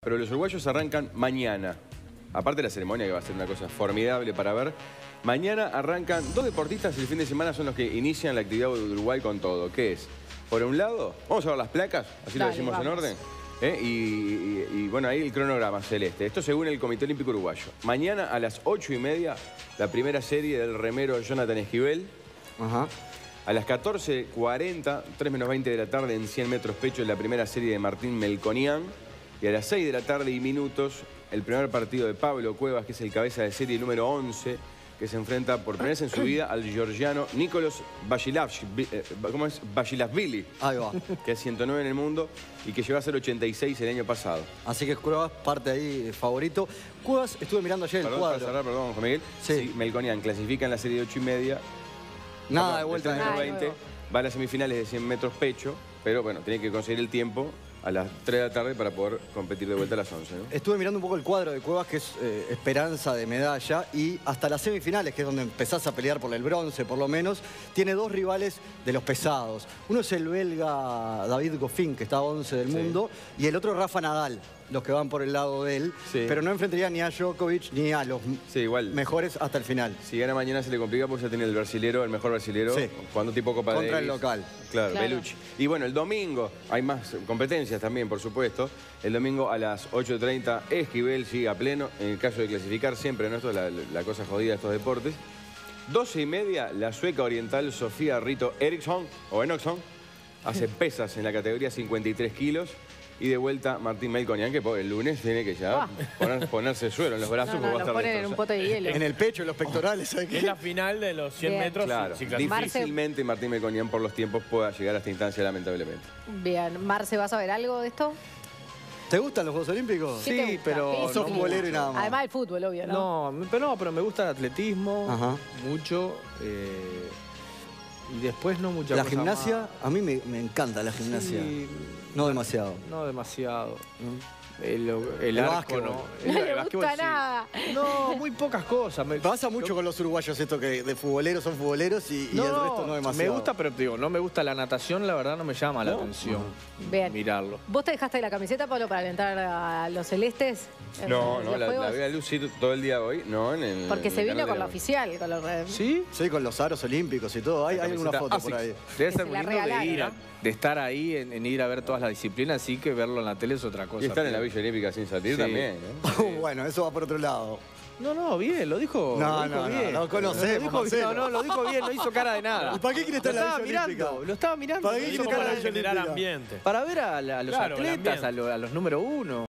Pero los uruguayos arrancan mañana. Aparte de la ceremonia, que va a ser una cosa formidable para ver. Mañana arrancan dos deportistas y el fin de semana son los que inician la actividad de Uruguay con todo. ¿Qué es? Por un lado, vamos a ver las placas, así lo decimos en orden. Y bueno, ahí el cronograma celeste. Esto según el Comité Olímpico Uruguayo. Mañana a las 8:30, la primera serie del remero Jonathan Esquivel. A las 14:40, 3 menos 20 de la tarde, en 100 metros pecho, la primera serie de Martín Melconian. Y a las 6 de la tarde y minutos, el primer partido de Pablo Cuevas, que es el cabeza de serie número 11, que se enfrenta por primera vez en su vida al georgiano Nicolas Basilashvili. Ahí va. Que es 109 en el mundo y que llegó a ser 86 el año pasado. Así que Cuevas parte ahí favorito. Cuevas, estuve mirando ayer el cuadro. Para cerrar, perdón, Juan Miguel. Sí. Si Melconian clasifica en la serie de 8:30. Nada de vuelta. Nada 20, va a las semifinales de 100 metros pecho, pero bueno, tiene que conseguir el tiempo a las 3 de la tarde para poder competir de vuelta a las 11, ¿no? Estuve mirando un poco el cuadro de Cuevas, que es esperanza de medalla, y hasta las semifinales, que es donde empezás a pelear por el bronce, por lo menos, tiene dos rivales de los pesados. Uno es el belga David Goffin, que está a 11 del mundo, y el otro Rafa Nadal, los que van por el lado de él, pero no enfrentaría ni a Djokovic ni a los mejores hasta el final. Si gana mañana se le complica porque ya tiene el brasilero, el mejor brasilero, jugando tipo Copa contra Davis. El local. Claro, Bellucci. Y bueno, el domingo hay más competencias también, por supuesto. El domingo a las 8:30, Esquivel sigue a pleno, en el caso de clasificar siempre, ¿no? Esto es la cosa jodida de estos deportes. 12:30, la sueca oriental Sofía Rito Eriksson, o Enoksson, hace pesas en la categoría 53 kilos. Y de vuelta Martín Melconian, que el lunes tiene que ya ponerse suelo en los brazos. No, lo ponen en un pote de hielo. En el pecho, en los pectorales. ¿Sabes qué? Es la final de los 100 metros. Claro, difícilmente Martín Melconian por los tiempos pueda llegar a esta instancia, lamentablemente. Bien, Marce, ¿vas a ver algo de esto? ¿Te gustan los Juegos Olímpicos? Sí, pero... Sos futbolero y nada más. Además del fútbol, obvio, ¿no? Pero me gusta el atletismo, mucho. Y después no mucha La cosa gimnasia, más. a mí me encanta la gimnasia. Sí, no demasiado. No demasiado. El arco, básquetbol. No le gusta nada. No, muy pocas cosas. Pasa mucho con los uruguayos esto que de futboleros son futboleros y el resto no demasiado. Me gusta, pero digo, no me gusta la natación, la verdad no me llama la atención mirarlo. ¿Vos te dejaste la camiseta, Pablo, para alentar a los celestes? No, la voy a lucir todo el día hoy, no en el... Porque se vino con la oficial. Con los... ¿Sí? Sí, con los aros olímpicos y todo. Hay una foto por ahí. Debe ser muy lindo de estar ahí, en ir a ver todas las disciplinas, así que verlo en la tele es otra cosa. Y estar en la Villa Olímpica sin salir también, ¿no? Bueno, eso va por otro lado. No, bien, lo dijo bien. No conocemos. Lo dijo bien, no hizo cara de nada. ¿Y para qué quiere estar en la Villa Olímpica? Lo estaba mirando. ¿Para qué quiere estar en la Villa Olímpica? Para ver a los atletas, a los número 1.